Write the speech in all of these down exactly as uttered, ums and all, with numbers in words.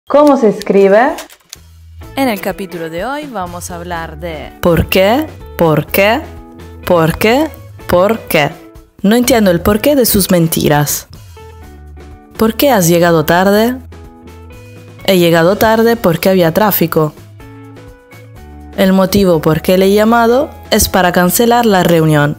¿Cómo se escribe? En el capítulo de hoy vamos a hablar de ¿por qué? ¿Por qué? ¿Por qué? ¿Por qué? No entiendo el porqué de sus mentiras. ¿Por qué has llegado tarde? He llegado tarde porque había tráfico. El motivo por qué le he llamado es para cancelar la reunión.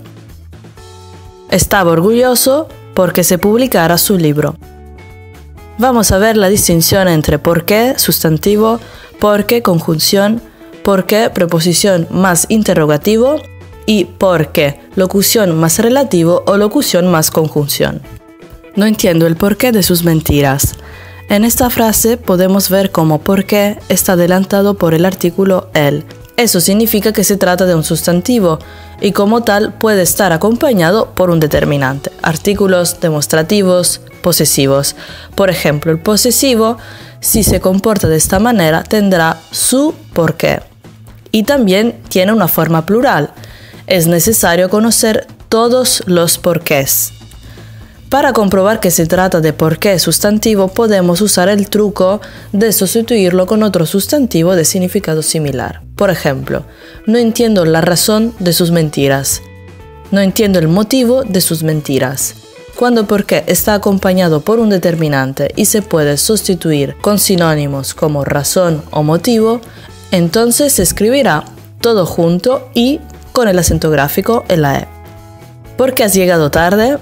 Estaba orgulloso porque se publicara su libro. Vamos a ver la distinción entre por qué, sustantivo, por qué, conjunción, por qué, preposición más interrogativo y por qué, locución más relativo o locución más conjunción. No entiendo el porqué de sus mentiras. En esta frase podemos ver cómo por qué está adelantado por el artículo el. Eso significa que se trata de un sustantivo y como tal puede estar acompañado por un determinante, artículos demostrativos, posesivos. Por ejemplo, el posesivo, si se comporta de esta manera, tendrá su porqué. Y también tiene una forma plural. Es necesario conocer todos los porqués. Para comprobar que se trata de porqué sustantivo, podemos usar el truco de sustituirlo con otro sustantivo de significado similar. Por ejemplo, no entiendo la razón de sus mentiras. No entiendo el motivo de sus mentiras. Cuando porqué está acompañado por un determinante y se puede sustituir con sinónimos como razón o motivo, entonces se escribirá todo junto y con el acento gráfico en la E. ¿Por qué has llegado tarde?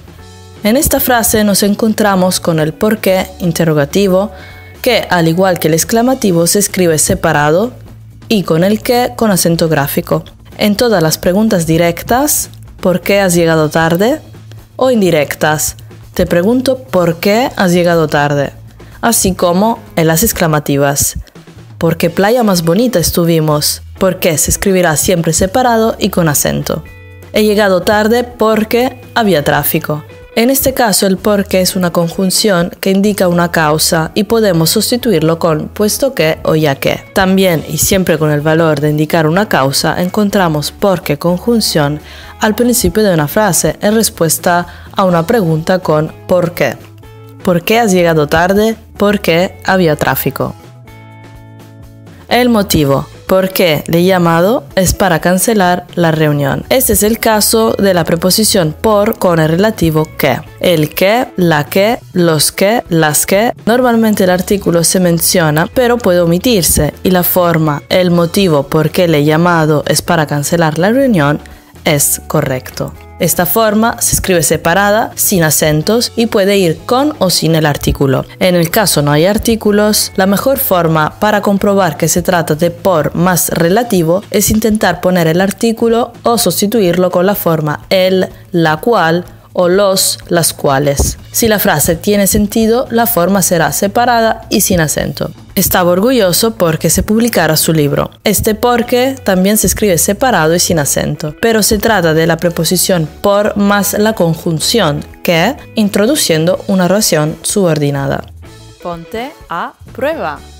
En esta frase nos encontramos con el por qué interrogativo, que al igual que el exclamativo se escribe separado, y con el qué con acento gráfico. En todas las preguntas directas, ¿por qué has llegado tarde? O indirectas, te pregunto por qué has llegado tarde. Así como en las exclamativas, ¿por qué playa más bonita estuvimos? ¿Por qué se escribirá siempre separado y con acento? He llegado tarde porque había tráfico. En este caso el por qué es una conjunción que indica una causa y podemos sustituirlo con puesto que o ya que. También y siempre con el valor de indicar una causa encontramos por qué conjunción al principio de una frase en respuesta a una pregunta con ¿por qué? ¿Por qué has llegado tarde? Porque había tráfico. El motivo por qué le he llamado es para cancelar la reunión. Este es el caso de la preposición por con el relativo que. El que, la que, los que, las que. Normalmente el artículo se menciona, pero puede omitirse y la forma el motivo por qué le he llamado es para cancelar la reunión es correcto. Esta forma se escribe separada, sin acentos y puede ir con o sin el artículo. En el caso no hay artículos, la mejor forma para comprobar que se trata de por más relativo es intentar poner el artículo o sustituirlo con la forma el, la cual o los, las cuales. Si la frase tiene sentido, la forma será separada y sin acento. Estaba orgulloso porque se publicara su libro. Este porque también se escribe separado y sin acento, pero se trata de la preposición por más la conjunción que, introduciendo una oración subordinada. Ponte a prueba.